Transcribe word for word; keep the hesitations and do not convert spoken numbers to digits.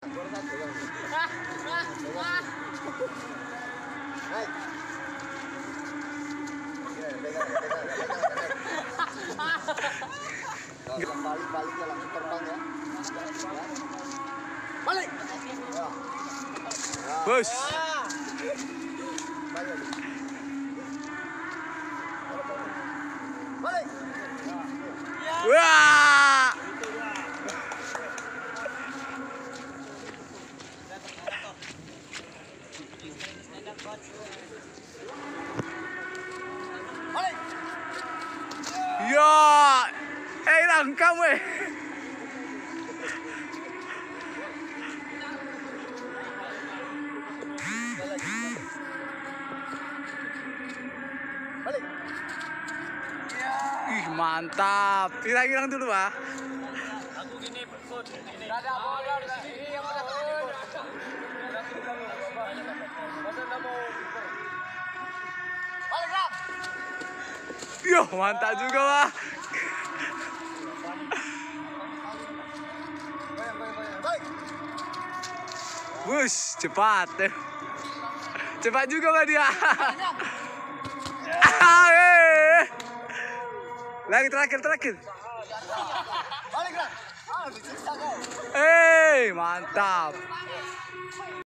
Naik. Balik-balik ya, langsung terbang ya. Balik. Ya. Bus. Balik. Balik. Wah. Balik. Ya. Eh, rangkam weh. Balik. Ih, mantap. Hilang-hilang dulu, ah. Aku gini, Bud. Gini. Ada bola di sini yang ada bola. Balik, Ram. Yo, mantap juga, Wah. Balik. Bus, cepat. Cepat juga, Wah, dia. Ah, eh. Lagi terakhir, terakhir. Balik, Ram. Ah, bisa kau. Eh, mantap.